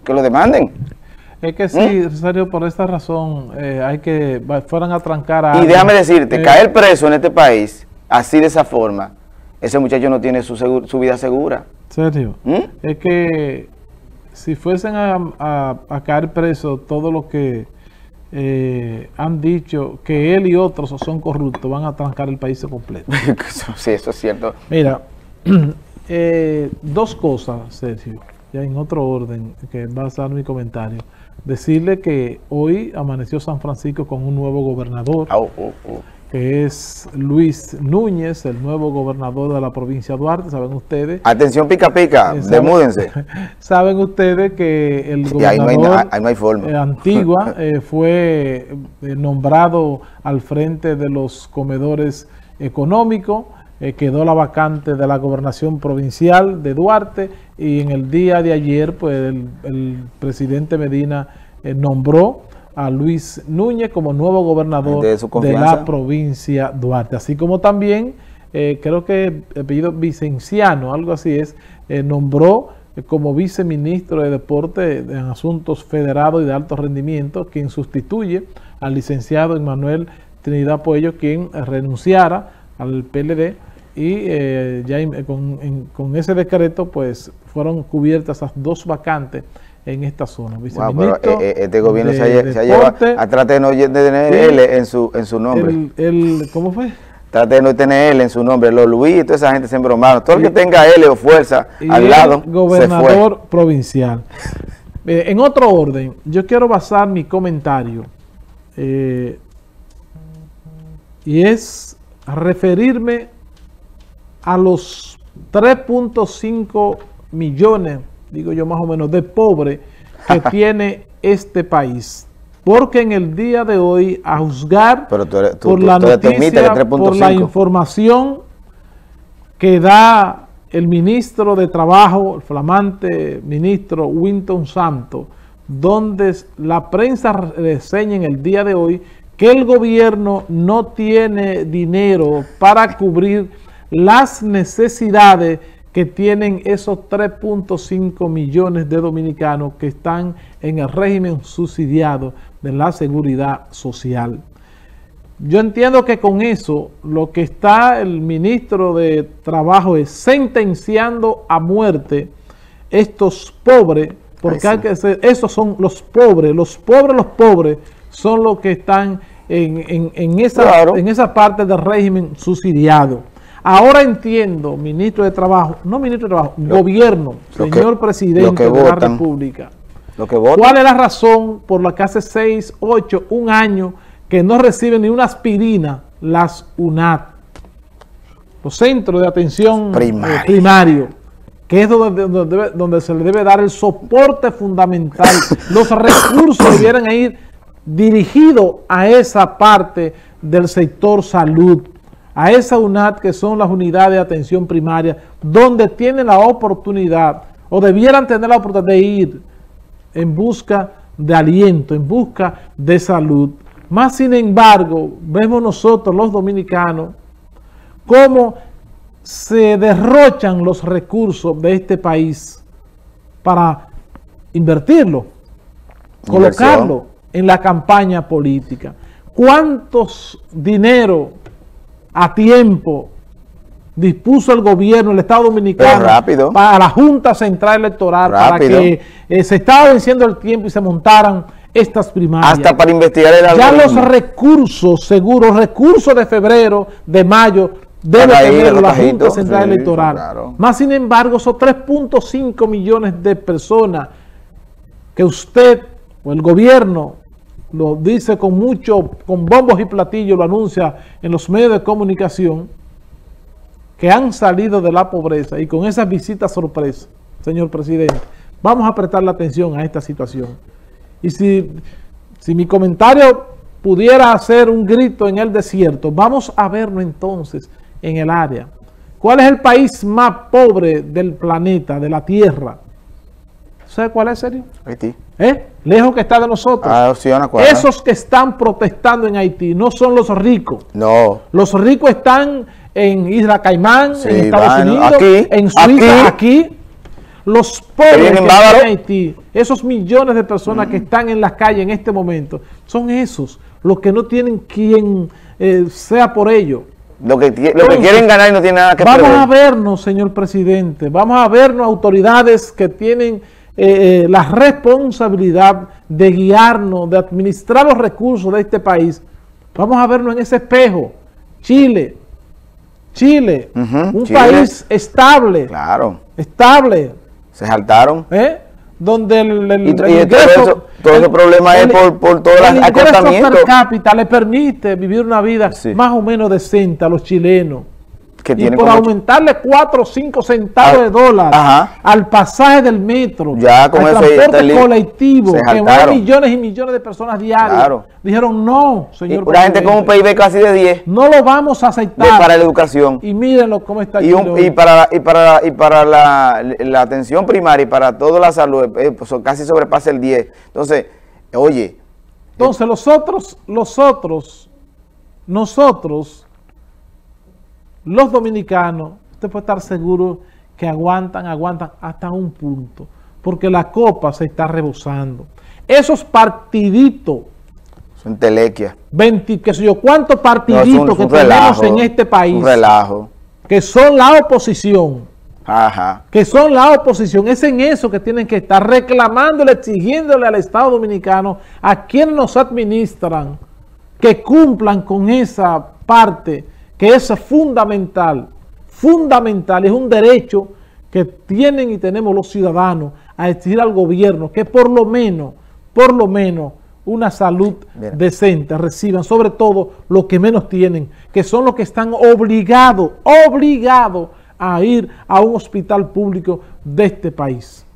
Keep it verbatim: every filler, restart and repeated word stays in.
que lo demanden. Es que sí, ¿Mm? Rosario, por esta razón eh, hay que fueran a trancar a... Y alguien. déjame decirte, eh, caer preso en este país, así de esa forma, ese muchacho no tiene su, seguro, su vida segura. ¿Serio? ¿Mm? Es que si fuesen a, a, a caer preso todos los que eh, han dicho que él y otros son corruptos, van a trancar el país completo. Sí, eso es cierto. Mira, eh, dos cosas, Sergio, ya en otro orden, que va a ser mi comentario. Decirle que hoy amaneció San Francisco con un nuevo gobernador, oh, oh, oh. que es Luis Núñez, el nuevo gobernador de la provincia de Duarte, saben ustedes. Atención, pica pica, eh, demúdense. Saben ustedes que el gobernador ahí no hay, ahí no hay forma. Eh, Antigua eh, fue eh, nombrado al frente de los comedores económicos, eh, quedó la vacante de la gobernación provincial de Duarte y en el día de ayer pues el, el presidente Medina eh, nombró a Luis Núñez como nuevo gobernador de, de la provincia de Duarte, así como también eh, creo que el apellido Vicenciano, algo así es, eh, nombró eh, como viceministro de Deporte en Asuntos Federados y de Alto Rendimiento, quien sustituye al licenciado Emmanuel Trinidad Puello, quien eh, renunciara al P L D y eh, ya eh, con, en, con ese decreto pues fueron cubiertas esas dos vacantes en esta zona. Wow, pero eh, este gobierno de, se, se lleva a tratar de no tener L en su, en su nombre. El, el, ¿Cómo fue? Trate de no tener L en su nombre. Los Luis y toda esa gente se embromaron. Todo el que tenga L o fuerza al lado gobernador se fue. Provincial. Eh, en otro orden, yo quiero basar mi comentario eh, y es referirme a los tres punto cinco millones, digo yo más o menos, de pobres que tiene este país. Porque en el día de hoy, a juzgar Pero tú eres, tú, por tú, la tú noticia, por la información que da el ministro de Trabajo, el flamante ministro Winton Santos, donde la prensa reseña en el día de hoy que el gobierno no tiene dinero para cubrir las necesidades que tienen esos tres punto cinco millones de dominicanos que están en el régimen subsidiado de la seguridad social. Yo entiendo que con eso lo que está el ministro de Trabajo es sentenciando a muerte estos pobres, porque hay que ser, esos son los pobres, los pobres, los pobres son los que están en, en, en, esa, claro. en esa parte del régimen subsidiado. Ahora entiendo, ministro de Trabajo, no ministro de Trabajo, lo, gobierno, lo señor que, presidente de votan, la República. Lo que ¿Cuál es la razón por la que hace seis, ocho, un año que no reciben ni una aspirina las U N A T? Los centros de atención primario, eh, primario que es donde, donde, debe, donde se le debe dar el soporte fundamental. Los recursos debieran ir dirigidos a esa parte del sector salud, a esa U N A T que son las unidades de atención primaria, donde tienen la oportunidad, o debieran tener la oportunidad de ir en busca de aliento, en busca de salud. Más sin embargo, vemos nosotros los dominicanos cómo se derrochan los recursos de este país para invertirlo, colocarlo en la campaña política. ¿Cuántos dinero a tiempo dispuso el gobierno, el Estado Dominicano, rápido, para la Junta Central Electoral, rápido, para que eh, se estaba venciendo el tiempo y se montaran estas primarias? Hasta para investigar el ya algoritmo. Los recursos, seguros, recursos de febrero, de mayo, debe tener la Junta Central sí, Electoral. Claro. Más sin embargo, esos tres punto cinco millones de personas que usted o el gobierno lo dice con mucho, con bombos y platillos, lo anuncia en los medios de comunicación, que han salido de la pobreza y con esas visitas sorpresa, señor presidente, vamos a prestarle atención a esta situación. Y si, si mi comentario pudiera hacer un grito en el desierto, vamos a verlo entonces en el área. ¿Cuál es el país más pobre del planeta, de la Tierra? ¿Sabe cuál es, serio? Haití. ¿Eh? Lejos que está de nosotros. Ah, sí, esos que están protestando en Haití no son los ricos. No. Los ricos están en Isla Caimán, sí, en Estados bueno, Unidos, aquí, en Suiza, aquí. aquí. Los pobres que en están en Haití, esos millones de personas mm. que están en las calles en este momento, son esos los que no tienen quien eh, sea por ello. Lo que, lo Entonces, que quieren ganar y no tienen nada que vamos perder. Vamos a vernos, señor presidente, vamos a vernos autoridades que tienen eh, la responsabilidad de guiarnos, de administrar los recursos de este país. Vamos a vernos en ese espejo. Chile, Chile, uh-huh, un Chile. país estable, claro, estable. Se saltaron. ¿Eh? Donde el, el, y, el y ingreso, todo, eso, todo el, ese problema el, es por, por todo el ingreso per cápita le permite vivir una vida sí. más o menos decente a los chilenos. Que y por aumentarle cuatro o cinco centavos ah, de dólar ajá. al pasaje del metro, ya con al eso transporte colectivo, que mueven millones y millones de personas diarias. Claro. Dijeron no, señor presidente. La gente con un P I B casi de diez. No lo vamos a aceptar. De, para la educación. Y mírenlo cómo está y, un, y para, y para, y para la, la atención primaria y para toda la salud, eh, pues casi sobrepasa el diez. Entonces, oye. Entonces, eh, los otros, los otros, nosotros... Los dominicanos, usted puede estar seguro que aguantan, aguantan hasta un punto, porque la copa se está rebosando. Esos partiditos, son telequias. veinte, qué sé yo, cuántos partiditos no, que tenemos relajo, en este país, un relajo. que son la oposición, Ajá. que son la oposición, es en eso que tienen que estar reclamándole, exigiéndole al Estado Dominicano, a quienes nos administran, que cumplan con esa parte que es fundamental, fundamental, es un derecho que tienen y tenemos los ciudadanos a exigir al gobierno que por lo menos, por lo menos, una salud Mira. decente reciban, sobre todo los que menos tienen, que son los que están obligados, obligados a ir a un hospital público de este país.